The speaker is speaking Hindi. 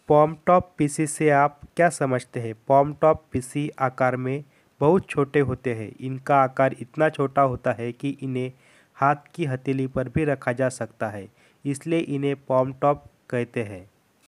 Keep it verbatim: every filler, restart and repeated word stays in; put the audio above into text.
पॉम टॉप पीसी से आप क्या समझते हैं? पॉम टॉप पीसी आकार में बहुत छोटे होते हैं। इनका आकार इतना छोटा होता है कि इन्हें हाथ की हथेली पर भी रखा जा सकता है, इसलिए इन्हें पॉम टॉप कहते हैं।